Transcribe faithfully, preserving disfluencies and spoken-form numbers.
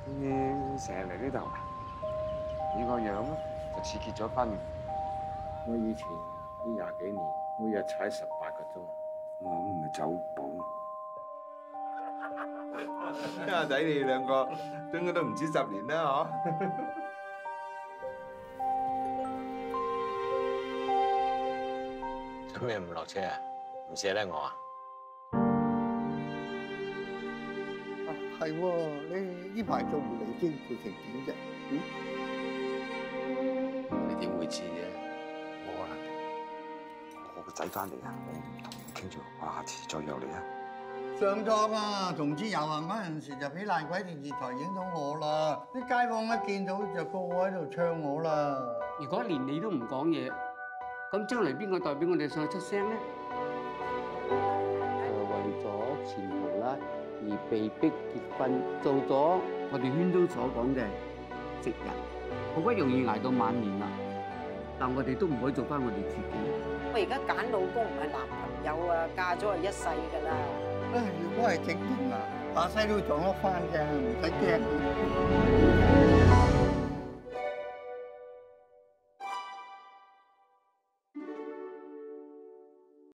你成日嚟呢度啊？你個樣咧就似結咗婚。 我以前呢廿幾年，每日踩十八個鐘。 我唔係走寶。 阿仔，你哋兩個應該都唔止十年啦， 嗬？做咩唔落車啊？唔捨得我啊？ 係喎，你呢排做狐狸精做成點啫？嗯？ 你點會知嘅？冇可能。 我個仔翻嚟啊，我唔同你傾住，我下次再約你啊。 上堂啊，同志遊行嗰陣時就俾爛鬼電視台影到我啦，啲街坊一見到就個個喺度唱我啦。 如果連你都唔講嘢，咁將來邊個代表我哋上去出聲咧？誒，為咗前途啦，而被逼結婚，做咗我哋圈中所講嘅直人，好不容易捱到晚年啦，但我哋都唔可以做翻我哋自己。 我而家揀老公唔係男朋友啊，嫁咗係一世㗎啦。 唉，如果係正經啊，下世都會撞得翻嘅，唔使驚。